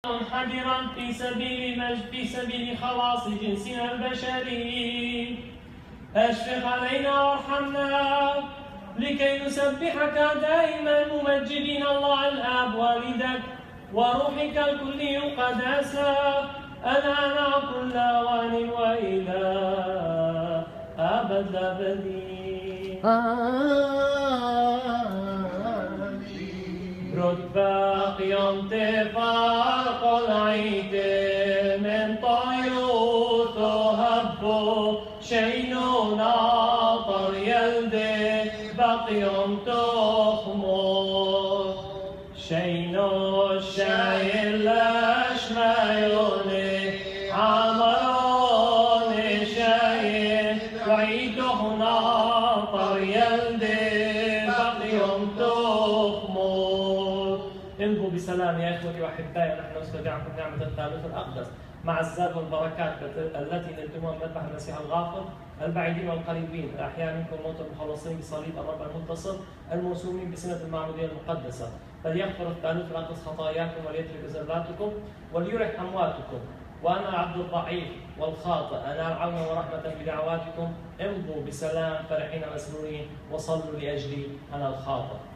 منحدرا في سبيل خلاص جنسنا البشري. أشفق علينا وارحمنا لكي نسبحك دائما ممجدين الله الآب والدك وروحك الكلي القداسة الآن كل أوان وإلى أبد الآبدين. رتبة يوم تفارق العيد من طيوت هبو شينو ناطر يلدي باقي يوم تخمر شينو الشايل أشمايوني عمروني شايل وعيده ناطر يلدي باقي يوم تخمر. انبوا بسلام يا اخوتي واحبائي، نحن نستودعكم نعمه الثالوث الاقدس مع الزاد والبركات التي نلتمها من مذبح المسيح الغافر، البعيدين والقريبين، الاحياء منكم موت المخلصين بصليب الرب المنتصر، الموسومين بسنه المعموديه المقدسه، فليغفر الثالوث الاقدس خطاياكم وليترك زلاتكم وليرح امواتكم. وانا العبد الضعيف والخاطئ انال عونا ورحمه بدعواتكم. امضوا بسلام فرحين مسرورين وصلوا لاجلي انا الخاطئ.